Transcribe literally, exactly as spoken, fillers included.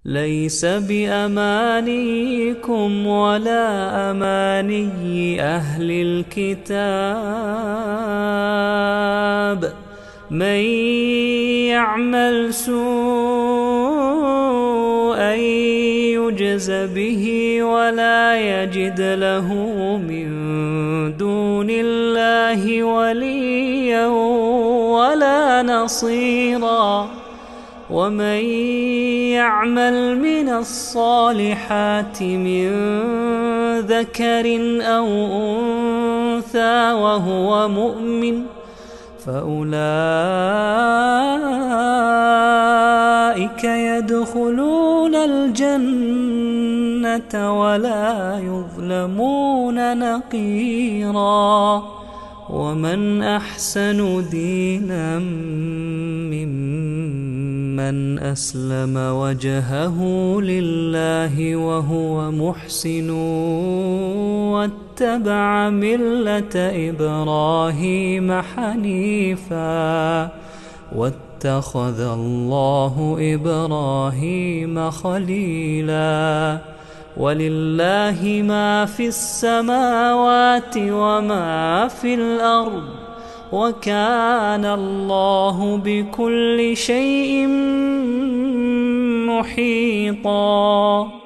ليس بأمانيكم ولا أماني أهل الكتاب، من يعمل سوءا يجز به ولا يجد له من دون الله وليا ولا نصيرا. ومن يعمل من الصالحات من ذكر أو أنثى وهو مؤمن فأولئك يدخلون الجنة ولا يظلمون نقيرا. ومن أحسن دينا ممن أسلم وجهه لله وهو محسن واتبع ملة إبراهيم حنيفا واتخذ الله إبراهيم خليلا. ولله ما في السماوات وما في الأرض وكان الله بكل شيء محيطا.